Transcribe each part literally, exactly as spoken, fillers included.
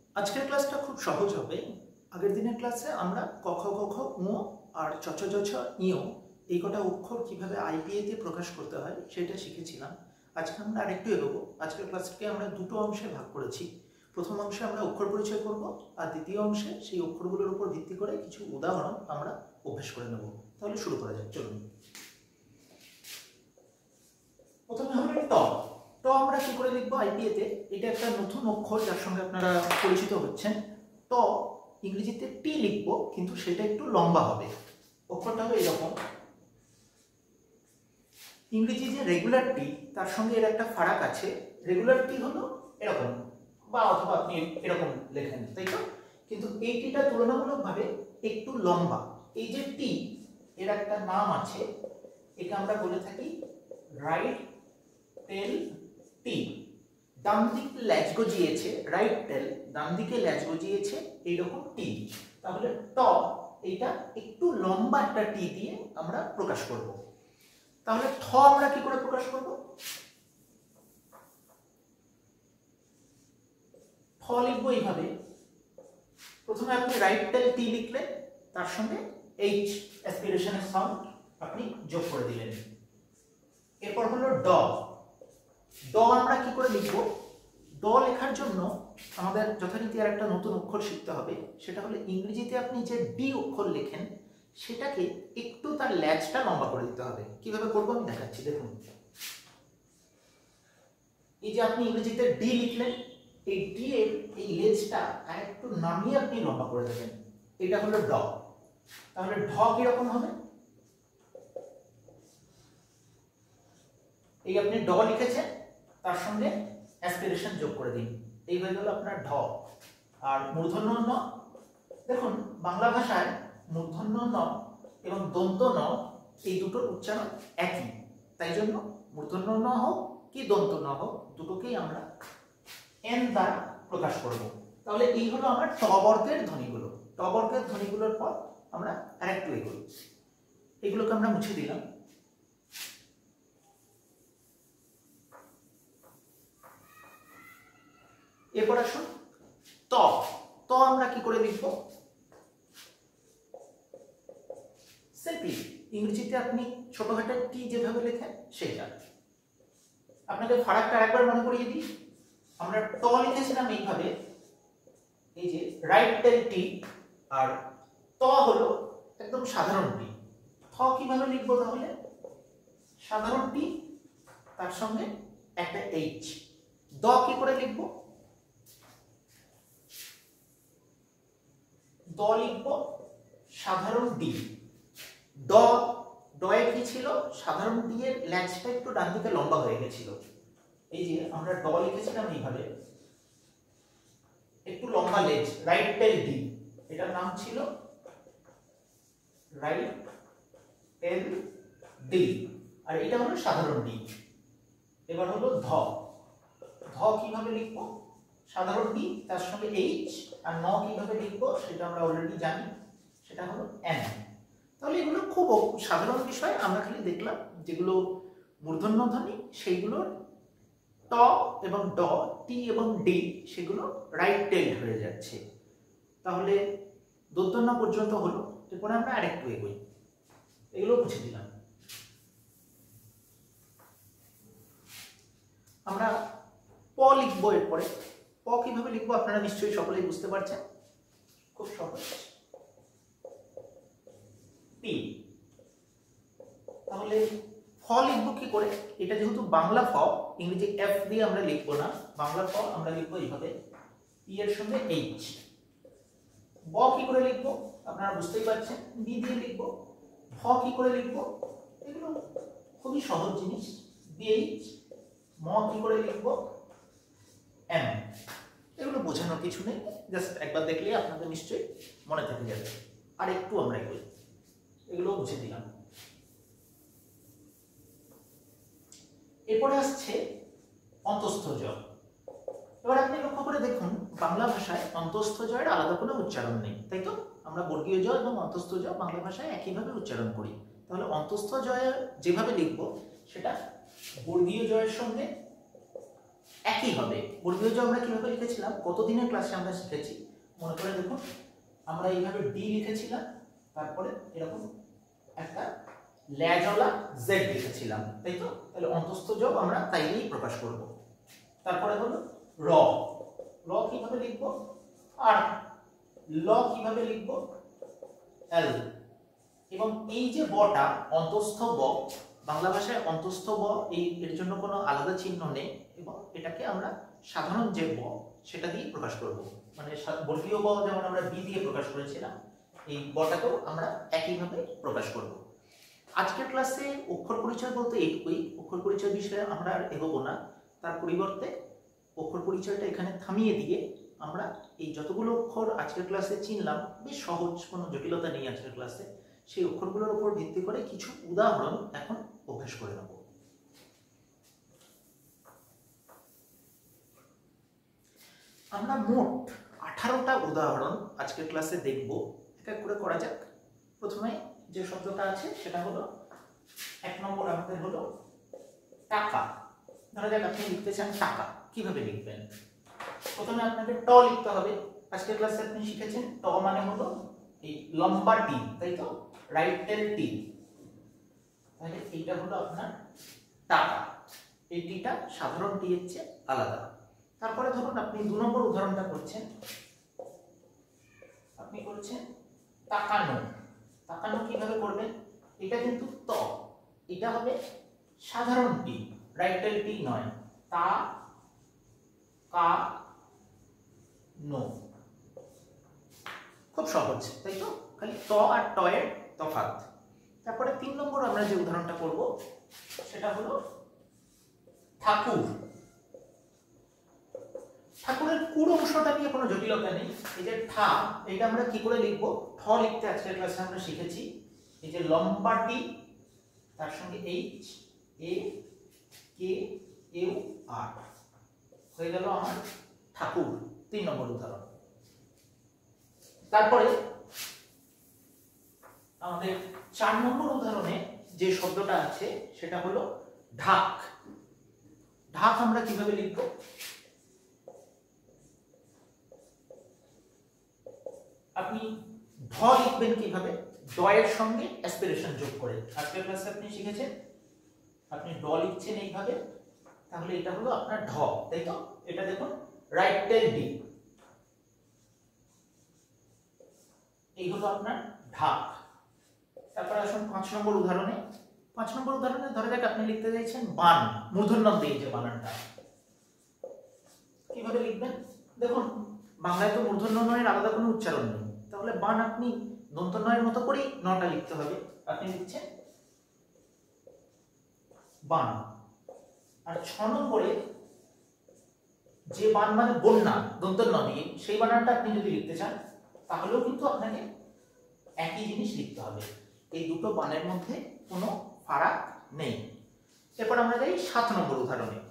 আজকের ক্লাসটা খুব সহজ হবে। আগের দিনের ক্লাসে আমরা ক খ গ ঘ ঙ আর চ ছ জ ছ ঞ এই কটা অক্ষর কিভাবে আইপিএ তে প্রকাশ করতে হয় সেটা শিখেছিলাম। আজকে আমরা আরেকটু এগোবো। আজকের ক্লাসকে আমরা দুটো অংশে ভাগ করেছি। প্রথম অংশে আমরা অক্ষর পরিচয় করব, আর দ্বিতীয় অংশে সেই অক্ষরগুলোর উপর ভিত্তি করে কিছু উদাহরণ আমরা অভ্যাস করে নেব। তাহলে শুরু করা যাক, চলুন। প্রথমে হবে ট। ট আমরা কি করে লিখবো আইপিএ তে? এটা একটা নতুন অক্ষর যার সঙ্গে আপনারা পরিচিত হচ্ছেন। ট ইংরেজিতে টি লিখবো, কিন্তু সেটা একটু লম্বা হবে। অক্ষরটা হবে এরকম। ইংরেজি যে রেগুলার টি, তার সঙ্গে এর একটা ফারাক আছে। রেগুলার টি হলো এরকম, বা অথবা আপনি এরকম লেখেন, তাই তো? কিন্তু এই টিটা তুলনামূলকভাবে একটু লম্বা। এই যে টি, এর একটা নাম আছে, এটা আমরা বলে থাকি রাইট টেল টি। ডান দিকে ল্যাজ গজিয়েছে, রাইট টেল, ডান দিকে ল্যাজ গজিয়েছে, এইরকম টি। তাহলে ট এইটা একটু লম্বা একটা টি দিয়ে আমরা প্রকাশ করব। তাহলে ঠ আমরা কি করে প্রকাশ করব? ঠ লিখবো এইভাবে। প্রথমে আপনি রাইট টেল টি লিখলেন, তার সঙ্গে এইচ অ্যাসপিরেশনের সাউন্ড আপনি যোগ করে দিলেন। এরপর হলো ড। ড আমরা কি করে লিখব? ড লেখার জন্য আমাদের যথারীতি আর একটা নতুন অক্ষর শিখতে হবে। সেটা হলো ইংরেজিতে আপনি যে ডি অক্ষর লেখেন, সেটাকে একটু তার ল্যাজটা লম্বা করে দিতে হবে। কিভাবে করবো আমি দেখাচ্ছি, দেখুন। এই যে আপনি ইংরেজিতে ডি লিখলেন, এই ডি এর এই লেজটা আরেকটু নামিয়ে আপনি লম্বা করে দেবেন। এটা হলো ড। তাহলে ঢ কিরকম হবে? এই আপনি ড লিখেছেন, তার সঙ্গে অ্যাসপিরেশন যোগ করে দিন, এই হয়ে গেল আপনার ঢ। আর মূর্ধন্য ন, দেখুন বাংলা ভাষায় মূর্ধন্য ন এবং দন্ত ন এই দুটোর উচ্চারণ একই, তাই জন্য মূর্ধন্য ন হোক কি দন্ত ন হোক, দুটোকেই আমরা এন দ্বারা প্রকাশ করব। তাহলে এই হলো আমার ট বর্গের ধ্বনিগুলো। ট বর্গের ধ্বনিগুলোর পর আমরা আরেকটু এগোই। এগুলোকে আমরা মুছে দিলাম। এরপর আসুন ত। ত আমরা কি করে লিখব? সিম্পলি ইংরেজিতে আপনি ছোট হাতের টি যেভাবে লেখেন সেটা। আপনাকে ফারাকটা একবার মনে করিয়ে দিই। আমরা ট লিখেছিলাম এইভাবে, এই যে রাইট টেল টি, আর ত হলো একদম সাধারণ টি। থ কিভাবে লিখবো তাহলে? সাধারণ টি, তার সঙ্গে একটা এইচ। দ কি করে লিখবো? দ লিখব সাধারণ ডি। ড ডয়ে কি ছিল? সাধারণ ডি এর ল্যাজটা একটু ডান দিকে লম্বা হয়ে গেছিল। এই যে আমরা ড লিখেছিলাম এইভাবে, একটু লম্বা লেজ, রাইট টেল ডি। এটার নাম ছিল রাইট টেল ডি, আর এটা হলো সাধারণ ডি। এবার হলো ধ। ধ কিভাবে লিখবো? সাধারণ ডি, তার সঙ্গে এইচ। আর ন কিভাবে লিখবো সেটা আমরা অলরেডি জানি, সেটা হলো এন। তাহলে এগুলো খুব সাধারণ বিষয়, আমরা খালি দেখলাম যেগুলো মূর্ধন্য ধ্বনি সেইগুলোর ট এবং ড, টি এবং ডি, সেগুলো রাইট টেল হয়ে যাচ্ছে। তাহলে দন্তন্য পর্যন্ত হলো। এরপরে আমরা আরেকটু এগোই, এগুলো বুঝে দিলাম। আমরা প লিখবো। এরপরে প কিভাবে লিখবো আপনারা নিশ্চয়ই সকলেই বুঝতে পারছেন, খুব সহজ। পি। তাহলে ফ লিখবো কি করে? এটা যেহেতু বাংলা ফ, ইংরেজি এফ দিয়ে আমরা লিখবো না, বাংলা ফ আমরা লিখবো এইভাবে, পি এর সঙ্গে এইচ। ব কি করে লিখবো আপনারা বুঝতেই পারছেন, বি দিয়ে লিখবো। ভ কি করে লিখবো? এগুলো খুবই সহজ জিনিস, বিএইচ। ম কি করে লিখবো? এম। এগুলো বোঝানোর কিছু নেই, জাস্ট একবার দেখলে আপনাদের নিশ্চয়ই মনে থেকে যাবে। আর একটু আমরা এগোই, এগুলো বুঝে দিলাম। এরপরে আসছে অন্তঃস্থ জ। এবার আপনি লক্ষ্য করে দেখুন, বাংলা ভাষায় অন্তঃস্থ জয়ের আলাদা কোনো উচ্চারণ নেই, তাই তো? আমরা বর্গীয় জ এবং অন্তঃস্থ জ বাংলা ভাষায় একইভাবে উচ্চারণ করি। তাহলে অন্তঃস্থ জয় যেভাবে লিখবো সেটা বর্গীয় জয়ের সঙ্গে একই হবে। বর্গীয় জ আমরা কিভাবে লিখেছিলাম কতদিনের ক্লাসে আমরা শিখেছি মনে করে দেখুন। আমরা এইভাবে ডি লিখেছিলাম, তারপরে এরকম একটা ল্যাজওয়ালা জেড লিখেছিলাম, তাই তো? তাহলে অন্তস্থ যোগ আমরা তাইলেই প্রকাশ করব। তারপরে হলো র। র কিভাবে লিখব? আর ল কিভাবে লিখব? এল। এবং এই যে বটা অন্তস্থ ব, বাংলা ভাষায় অন্তস্থ ব, এই এর জন্য কোনো আলাদা চিহ্ন নেই এবং এটাকে আমরা সাধারণ যে ব সেটা দিয়ে প্রকাশ করব। মানে বর্গীয় ব যেমন আমরা বি দিয়ে প্রকাশ করেছিলাম, এই বটাকেও আমরা একইভাবে প্রকাশ করব। আজকের ক্লাসে অক্ষর পরিচয় বলতে এইটুকুই। অক্ষর পরিচয় বিষয়ে আমরা আর এগোবো না, তার পরিবর্তে অক্ষর পরিচয়টা এখানে থামিয়ে দিয়ে আমরা এই যতগুলো অক্ষর আজকের ক্লাসে চিনলাম, বেশ সহজ, কোনো জটিলতা নেই আজকের ক্লাসে, সেই অক্ষরগুলোর উপর ভিত্তি করে কিছু উদাহরণ এখন অভ্যাস করে নেব। আমরা মোট আঠারোটা উদাহরণ আজকের ক্লাসে দেখব। এক এক করে করা যাক। প্রথমে যে শব্দটা আছে সেটা হলো, এক নম্বর আমাদের হলো টাকা। ধরা যাক আপনি লিখতে চান টাকা, কিভাবে লিখবেন? প্রথমে আপনাকে ট লিখতে হবে। আজকের ক্লাসে আপনি শিখেছেন ট মানে হলো এই লম্বা টি, তাই তো? Right tail T. তাহলে এইটা হলো আপনার টাকা। এই টিটা সাধারণ টি এর চেয়ে আলাদা। তারপরে ধরুন আপনি দু নম্বর উদাহরণটা করছেন, আপনি করছেন তাকানো। তাকানো কিভাবে করবেন? এটা কিন্তু ত, এটা হবে সাধারণ টি, রাইট টেল টি নয়। তা কা নো। খুব সহজ, তাই তো? খালি ত আর ট এর তফাৎ। তারপরে তিন নম্বর আমরা যে উদাহরণটা করব সেটা হলো ঠাকুর। ঠাকুরের কুর অংশটা নিয়ে কোনো জটিলতা নেই। এই যে ঠা, এটা আমরা কি করে লিখব? ঠ লিখতে আজকের ক্লাসে আমরা শিখেছি। এই যে লম্বা টি, তার সঙ্গে এইচ, এ, কে, ইউ, আর, হয়ে গেল আমার ঠাকুর। তিন নম্বর উদাহরণ। তারপরে আমাদের চার নম্বর উদাহরণে যে শব্দটা আছে সেটা হলো ঢাক। ঢাক আমরা কিভাবে লিখব? আপনি ঢ লিখবেন কিভাবে? ড এর সঙ্গে অ্যাসপিরেশন যোগ করে। আজকের ক্লাসে আপনি শিখেছেন আপনি ড লিখছেন এইভাবে, তাহলে এটা হলো আপনার ঢ, তাই তো? এটা দেখুন রাইট টেল ডি, এই হলো আপনার ঢাক। তারপর আসুন পাঁচ নম্বর উদাহরণে। পাঁচ নম্বর উদাহরণে ধরে যাক আপনি লিখতে চাইছেন বান, মূর্ধন্য দিয়ে যে বানানটা, কিভাবে লিখবেন? দেখুন বাংলায় তো মূর্ধন্য নয়ের আলাদা কোনো উচ্চারণ নেই, তাহলে বান আপনি দন্ত নয়ের মতো করেই নটা লিখতে হবে। আপনি লিখছেন বান। আর ছ নম্বরে যে বান মানে বন্যা, দন্ত ন দিয়ে, সেই বানানটা আপনি যদি লিখতে চান তাহলেও কিন্তু আপনাকে একই জিনিস লিখতে হবে। এই দুটো বানের মধ্যে কোনো ফারাক নেই। এরপর আমরা যাই সাত নম্বর উদাহরণে।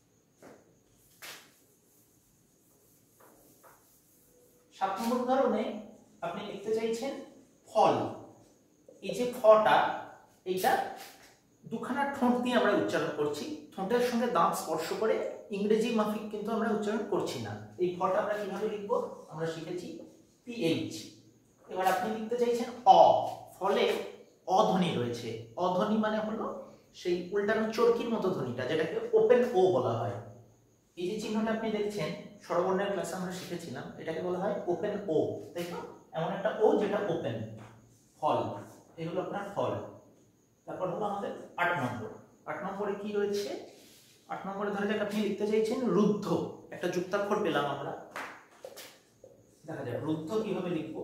সাত নম্বর উদাহরণে আপনি লিখতে চাইছেন ফল। এই যে ফটা, এইটা দুখানা ঠোঁট দিয়ে আমরা উচ্চারণ করছি, ঠোঁটের সঙ্গে দাঁত স্পর্শ করে, ইংরেজি মাফিক কিন্তু আমরা উচ্চারণ করছি না। এই ফটা আমরা কিভাবে লিখব আমরা শিখেছি পিএইচ। এবার আপনি লিখতে চাইছেন অ, ফলে অধ্বনি রয়েছে। অধ্বনি মানে হলো সেই উল্টানো চরকির মতো ধ্বনিটা, যেটাকে ওপেন ও বলা হয়। এই যে চিহ্নটা আপনি দেখছেন স্বরবর্ণের ক্লাসে আমরা শিখেছিলাম, এটাকে বলা হয় ওপেন ও, তাই তো? এমন একটা ও যেটা ওপেন। ফল, এই হলো আপনার ফল। তারপর হলো আমাদের আট নম্বর। আট নম্বরে কি রয়েছে? আট নম্বরে ধরে যাক আপনি লিখতে চাইছেন রুদ্ধ। একটা যুক্তাক্ষর পেলাম আমরা, দেখা যাক রুদ্ধ কিভাবে লিখবো।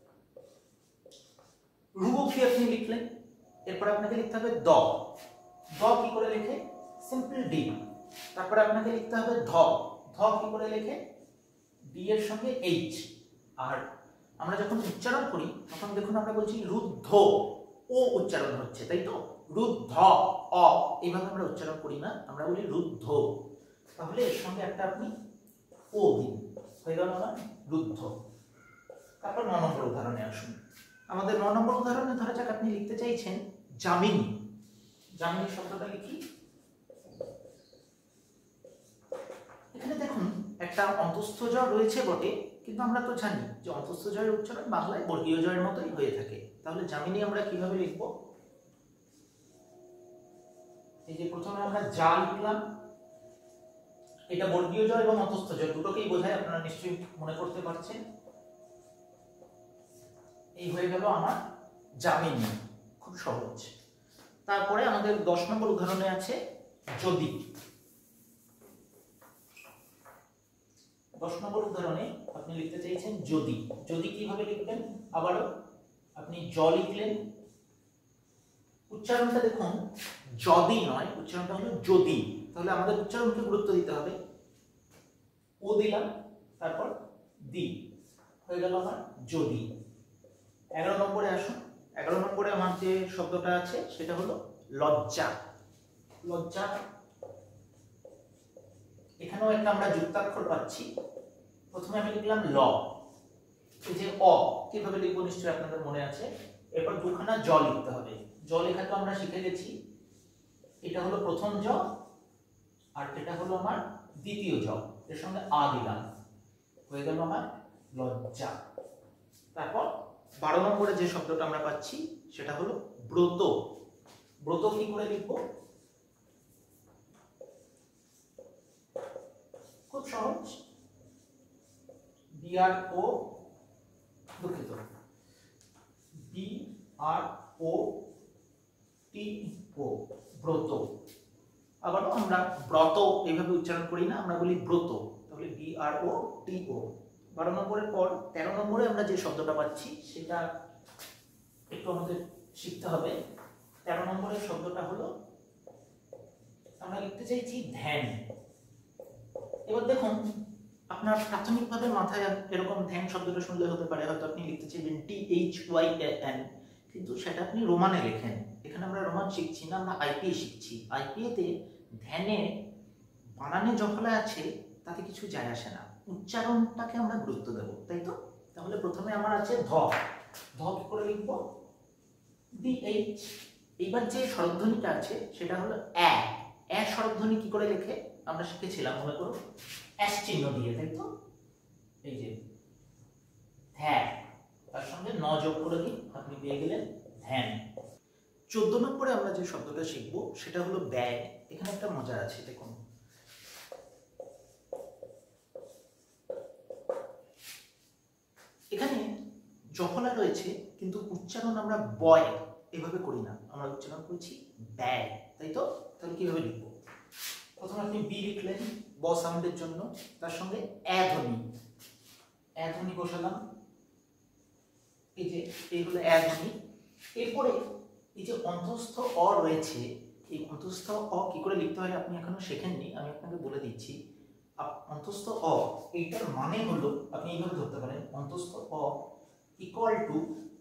রুবকি আপনি লিখলেন, এরপর আপনাকে লিখতে হবে দ। দ কি করে লেখে? Simple D. তারপরে আপনাকে লিখতে হবে ধ। ধ কি করে লেখে? ডি এর সঙ্গে এইচ। আর আমরা যখন উচ্চারণ করি তখন দেখুন আমরা বলছি রুদ্ধ, ও উচ্চারণ হচ্ছে, তাই তো? রুদ্ধ অ, এইভাবে আমরা উচ্চারণ করি না, আমরা বলি রুদ্ধ। তাহলে এর সঙ্গে একটা আপনি ও দিন, হয়ে গেল না রুদ্ধ। তারপর ন নম্বর উদাহরণে আসুন। আমাদের ন নম্বর উদাহরণে ধরা যাক আপনি লিখতে চাইছেন জামিনী। জামিনী শব্দটা লিখি, একটা অন্তঃস্থ জ রয়েছে বটে, কিন্তু আমরা তো জানি যে অন্তঃস্থ জয়ের উচ্চারণ বাংলায় বর্গীয় জয়ের মতোই হয়ে থাকে। তাহলে যামিনী আমরা কিভাবে লিখব? এই যে প্রথমে আমরা যা লিখলাম, এটা বর্গীয় জ এবং অন্তঃস্থ জ দুটোকেই বোঝায়, আপনারা নিশ্চয়ই মনে করতে পারছেন। এই হয়ে গেল আমার যামিনী, খুব সহজ। তারপরে আমাদের দশ নম্বর উদাহরণে আছে যদি। দশ নম্বর উদাহরণে আপনি লিখতে চাইছেন যদি। যদি কিভাবে লিখবেন? আবারও আপনি জ লিখলেন, উচ্চারণটা দেখুন যদি নয়, উচ্চারণটা হলো যদি। তাহলে আমাদের উচ্চারণকে গুরুত্ব দিতে হবে। ও দিলাম, তারপর দি, হয়ে গেল আমার যদি। এগারো নম্বরে আসুন। এগারো নম্বরে আমার যে শব্দটা আছে সেটা হলো লজ্জা। লজ্জা, এখানেও একটা আমরা যুক্তাক্ষর পাচ্ছি। প্রথমে আমি লিখলাম ল, এই যে অ কিভাবে লিখবো নিশ্চয়ই আপনাদের মনে আছে। এরপর দুখানা জ লিখতে হবে। জ লেখা তো আমরা শিখে গেছি, এটা হলো প্রথম জ আর এটা হলো আমার দ্বিতীয় জ, এর সঙ্গে আ দিলাম, হয়ে গেল আমার লজ্জা। তারপর বারো নম্বরে যে শব্দটা আমরা পাচ্ছি সেটা হলো ব্রত। ব্রত কি করে লিখবো? খুব সহজ, বি আর ও, দুঃখিত, বি আর ও টি ও, ব্রত। আবারও আমরা ব্রত এইভাবে উচ্চারণ করি না, আমরা বলি ব্রত। তাহলে বি আর ও টি ও। বারো নম্বরের পর তেরো নম্বরে আমরা যে শব্দটা পাচ্ছি সেটা একটু আমাদের শিখতে হবে। তেরো নম্বরের শব্দটা হলো, আমরা লিখতে চাইছি ধ্যান। এবার দেখুন, আপনার প্রাথমিকভাবে মাথায় এরকম ধ্যান শব্দটা শুনলে হতে পারে হয়তো আপনি লিখতে চাইবেন টি এইচ ওয়াই এন, কিন্তু সেটা আপনি রোমানে লেখেন। এখানে আমরা রোমান শিখছি না, আমরা আইপিএ শিখছি। আইপিএতে ধ্যানে বানানে জফলা আছে তাতে কিছু যায় আসে না, উচ্চারণটাকে আমরা গুরুত্ব দেব, তাই তো? তাহলে প্রথমে আমার আছে ধ। ধ কি করে লিখবো? D H. এইবার যে স্বরধ্বনিটা আছে সেটা হলো এ। এ স্বরধ্বনি কি করে লেখে আমরা শিখেছিলাম, মনে করো এস চিহ্ন দিয়ে, তাই তো? এই যে ধ্যান, তার সঙ্গে ন যোগ করে দিন, আপনি পেয়ে গেলেন ধ্যান। চোদ্দ নম্বরে আমরা যে শব্দটা শিখব সেটা হলো ব্যয়। এখানে একটা মজা আছে, দেখুন এখানে জফলা রয়েছে কিন্তু উচ্চারণ আমরা বয় এভাবে করি না, আমরা উচ্চারণ করছি ব্যয়, তাই তো? তাহলে কিভাবে লিখবো? প্রথমে আপনি বি লিখলেন ব সাউন্ডের জন্য, তার সঙ্গে এ ধ্বনি, এ ধ্বনি বসালাম, এই যে এইগুলো এ ধ্বনি। এরপরে এই যে অন্তঃস্থ অ রয়েছে, এই অন্তঃস্থ অ কি করে লিখতে হয় আপনি এখনো শেখেননি, আমি আপনাকে বলে দিচ্ছি। অন্তঃস্থ অ এইটার মানে হলো, আপনি এইভাবে ধরতে পারেন, অন্তঃস্থ অ ইকুয়াল টু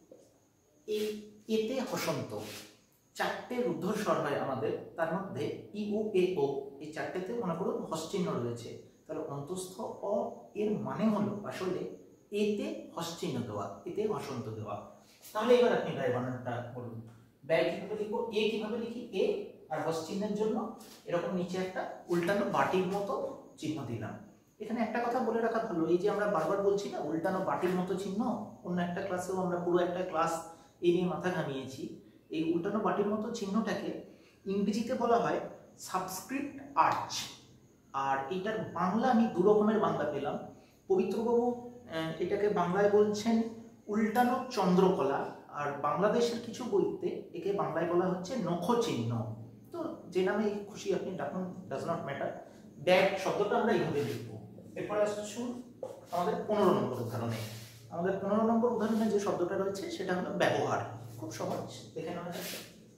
এই এতে হসন্ত। চারটে রুদ্ধস্বর হয় আমাদের, তার মধ্যে ই উ এ ও, এই চারটেতে মনে করুন হস্চিহ্ন রয়েছে। তাহলে অন্তঃস্থ অ এর মানে হলো আসলে এতে হস্চিহ্ন দেওয়া, এতে হসন্ত দেওয়া। তাহলে এবার আপনি ব্যয় বানানটা বলুন। ব্যয় কিভাবে লিখবো? এ কিভাবে লিখি? এ আর হস্চিহ্নের জন্য এরকম নিচে একটা উল্টানো বাটির মতো চিহ্ন দিলাম। এখানে একটা কথা বলে রাখা ভালো, এই যে আমরা বারবার বলছি না উল্টানো বাটির মতো চিহ্ন, অন্য একটা ক্লাসেও আমরা পুরো একটা ক্লাস এই নিয়ে মাথা ঘামিয়েছি। এই উল্টানো বাটির মতো চিহ্নটাকে ইংরেজিতে বলা হয় সাবস্ক্রিপ্ট আর্চ, আর এইটার বাংলা আমি দু রকমের বাংলা পেলাম। পবিত্রবাবু এটাকে বাংলায় বলছেন উল্টানো চন্দ্রকলা, আর বাংলাদেশের কিছু বইতে একে বাংলায় বলা হচ্ছে নখ চিহ্ন। তো যে নামে খুশি আপনি ডাকুন, ডাজ নট ম্যাটার। ব্যাগ শব্দটা আমরা এইভাবে লিখবো। এরপরে আসুন আমাদের পনেরো নম্বর উদাহরণে। আমাদের পনেরো নম্বর উদাহরণে যে শব্দটা রয়েছে সেটা হলো ব্যবহার। খুব সহজ, দেখে নেওয়া যাক।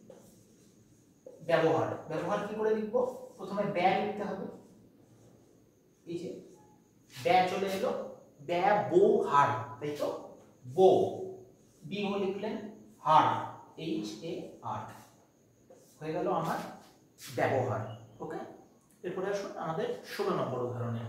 ব্যবহার, ব্যবহার কি করে লিখবো? প্রথমে ব্যয় লিখতে হবে, এই যে ব্যয় চলে এলো, ব্যবহার, তাই তো? বো, বি ও লিখলেন, হার, এইচ এ আর, হয়ে গেল আমার ব্যবহার। ওকে, এরপরে আসুন আমাদের ষোলো নম্বর উদাহরণে।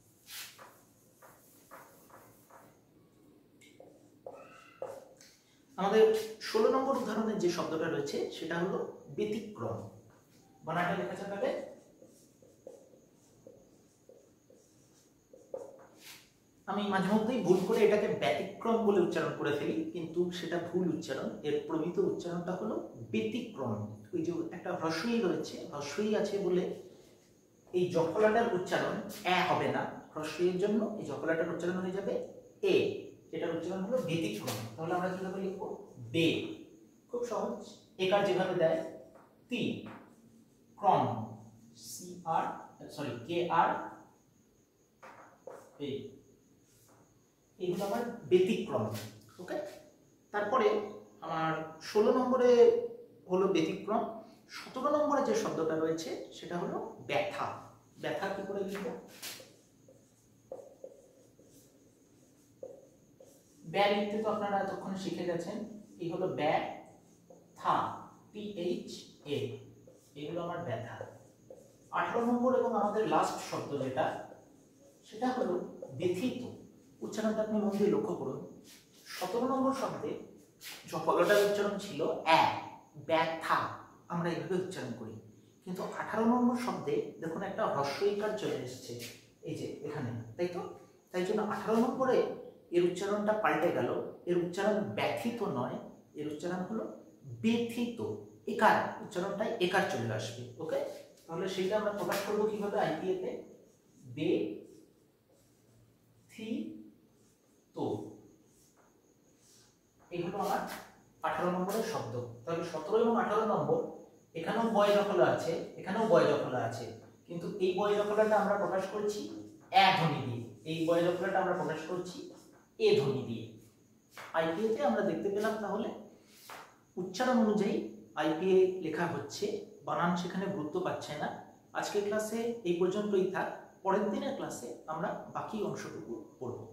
আমাদের ষোলো নম্বর উদাহরণে যে শব্দটা রয়েছে সেটা হলো ব্যতিক্রম। বানানটা লেখা যাবে আমি মাঝে মধ্যেই ভুল করে এটাকে ব্যতিক্রম বলে উচ্চারণ করে ফেলি, কিন্তু সেটা ভুল উচ্চারণ। এর প্রমিত উচ্চারণটা হলো ব্যতিক্রম। ওই যে একটা হ্রস্বই রয়েছে, হ্রস্বই আছে বলে এই জফলাটার উচ্চারণ এ হবে না, হ্রস্বইয়ের জন্য এই জফলাটার উচ্চারণ হয়ে যাবে এ, এটার উচ্চারণ হলো ব্যতিক্রম। তাহলে আমরা কিভাবে লিখবো? বে। খুব সহজ, একার যেভাবে দেয় তি, ক্রম, সি আর সরি কে আর এ, এইগুলো আমার ব্যতিক্রম। ওকে, তারপরে আমার ষোলো নম্বরে হলো ব্যতিক্রম। সতেরো নম্বরে যে শব্দটা রয়েছে সেটা হলো ব্যথা। ব্যথা কি করে লিখব? ব্যা লিখতে তো আপনারা এতক্ষণ শিখে গেছেন। এই হলো ব্যা, থা, টি এইচ এ, এগুলো আমার ব্যথা। আঠারো নম্বর এবং আমাদের লাস্ট শব্দ যেটা, সেটা হলো ব্যথিত। উচ্চারণটা আপনি মন দিয়ে লক্ষ্য করুন। সতেরো নম্বর শব্দে জফলাটার উচ্চারণ ছিল এ, ব্যথা, আমরা এইভাবে উচ্চারণ করি। কিন্তু আঠারো নম্বর শব্দে দেখুন একটা হ্রস্বইকার চলে এসেছে এই যে এখানে, তাই তো? তাই জন্য আঠারো নম্বরে এর উচ্চারণটা পাল্টে গেল। এর উচ্চারণ ব্যথিত নয়, এর উচ্চারণ হলো ব্যথিত। একার উচ্চারণটাই একার চলে আসবে। ওকে, তাহলে সেটা আমরা প্রকাশ করবো কিভাবে? আইপিএ তে বে থি তো, এগুলো আমার আঠারো নম্বরের শব্দ। তাহলে সতেরো এবং আঠারো নম্বর, এখানেও বয় দখলা আছে, এখানেও বয় দখলা আছে, কিন্তু এই বয় দখলাটা আমরা প্রকাশ করছি এ ধ্বনি দিয়ে, এই বয় দখলাটা আমরা প্রকাশ করছি এ ধ্বনি দিয়ে। আইপিএ তে আমরা দেখতে পেলাম তাহলে উচ্চারণ অনুযায়ী আইপিএ লেখা হচ্ছে, বানান সেখানে গুরুত্ব পাচ্ছে না। আজকের ক্লাসে এই পর্যন্তই থাক, পরের দিনের ক্লাসে আমরা বাকি অংশটুকু পড়ব।